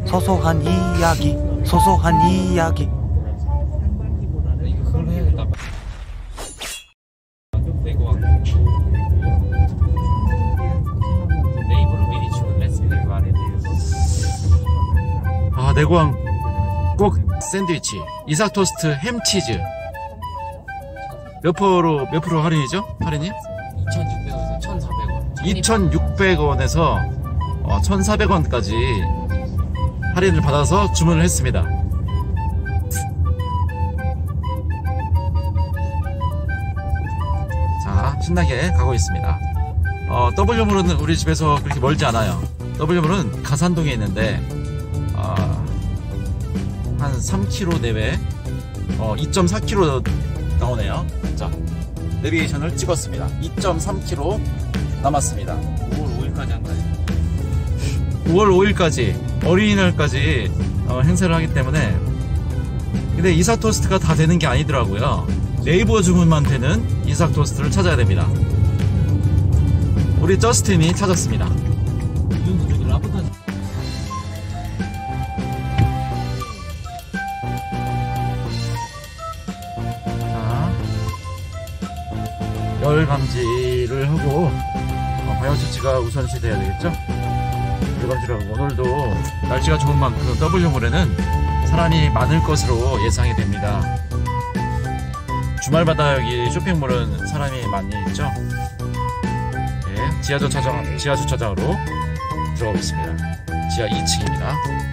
소소한 이야기, 소소한 이야기. 아, 내고왕 꼭 샌드위치, 이삭 토스트, 햄치즈. 몇 프로 할인이죠? 할인이? 2,600원에서 1,400원. 2,600원에서 1,400원까지 할인을 받아서 주문을 했습니다. 자, 신나게 가고 있습니다. W몰은 우리 집에서 그렇게 멀지 않아요. W몰은 가산동에 있는데 한 3km 내외 2.4km 나오네요. 자, 내비게이션을 찍었습니다. 2.3km 남았습니다. 5월 5일까지 한 거예요. 5월 5일까지 어린이날까지 행사를 하기 때문에. 근데 이삭 토스트가 다 되는 게 아니더라고요. 네이버 주문만 되는 이삭 토스트를 찾아야 됩니다. 우리 저스틴이 찾았습니다. 저기 라프까지. 자, 열 감지를 하고 방역 조치가 우선시 돼야 되겠죠? 열 감지를 하고, 오늘도 날씨가 좋은 만큼 W몰에는 사람이 많을 것으로 예상이 됩니다. 주말마다 여기 쇼핑몰은 사람이 많이 있죠? 네, 지하 주차장으로 들어가겠습니다. 지하 2층입니다.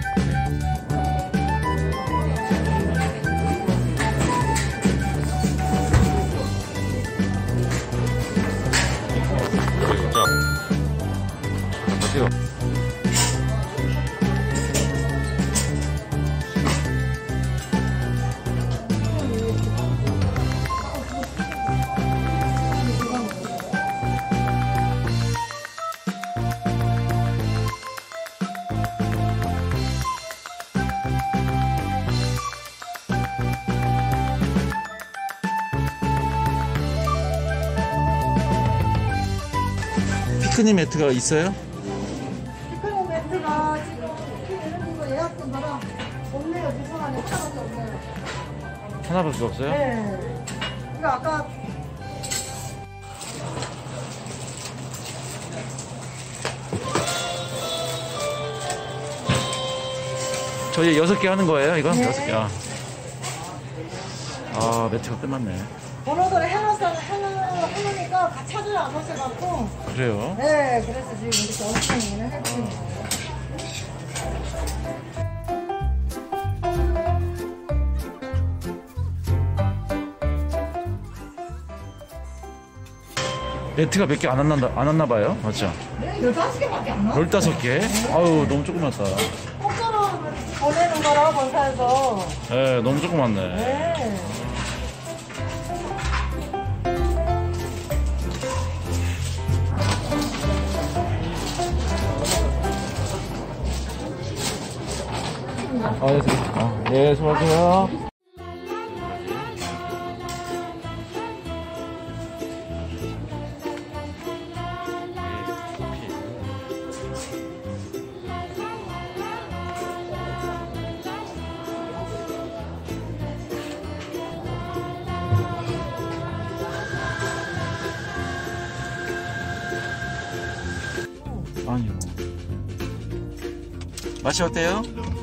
피크닉 매트가 있어요? 피크닉 매트가 지금 이런 거 예약된 거랑 없네요. 죄송하네요. 하나밖에 없네요. 하나밖에 없어요? 네. 이거 아까 저희 6개 하는 거예요, 이거? 네. 6개. 아, 매트가 끝났네. 번호를 해놓으니까 같이 찾으러 안 오셔갖고. 그래요? 네, 그래서 지금 이렇게 엄청 했거든요. 매트가 몇 개 안 왔나 봐요? 맞죠? 네, 15개밖에 안 나와요. 15개? 아유, 너무 조그맣다. 공짜로 보내는 거라, 본사에서. 네, 너무 조그맣네. 네. 네, 수고하세요. 아니요. 맛이 어때요?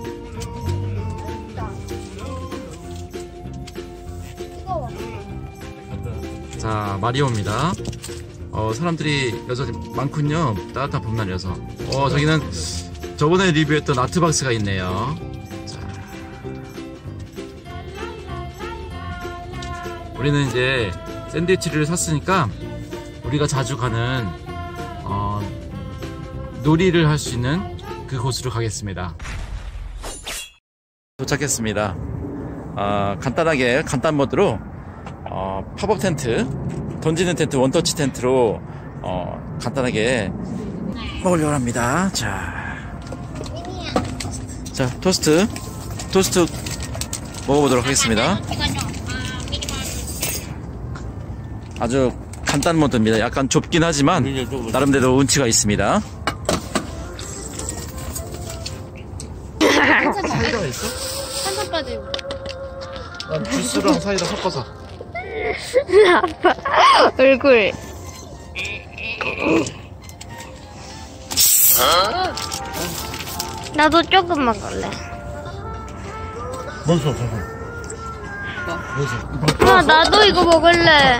자, 마리오입니다. 사람들이 여전히 많군요. 따뜻한 봄날이어서. 저기는 저번에 리뷰했던 아트박스가 있네요. 자, 우리는 이제 샌드위치를 샀으니까 우리가 자주 가는 놀이를 할 수 있는 그곳으로 가겠습니다. 도착했습니다. 간단하게 간단 모드로 팝업 텐트, 던지는 텐트, 원터치 텐트로 간단하게 먹으려고 합니다. 자, 토스트 먹어보도록 하겠습니다. 아주 간단 모드입니다. 약간 좁긴 하지만 나름대로 운치가 있습니다. 사이다가 있어? 한잔 빠지고. 난 주스랑 사이다 섞어서. 아빠 얼굴. 나도 조금 먹을래. 먹었어. 아, 나도 이거 먹을래.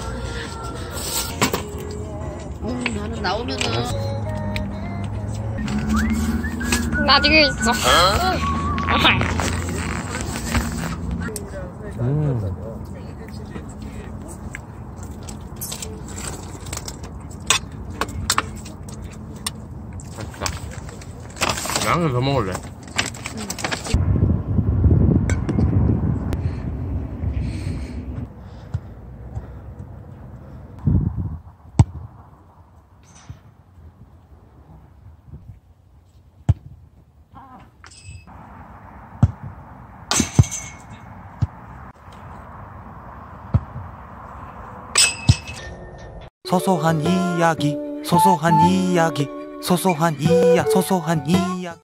나는 나오면은 나중에 있어. 맛있다. 양을 더 먹을래. 소소한 이야기 소소한 이야기 소소한 이야기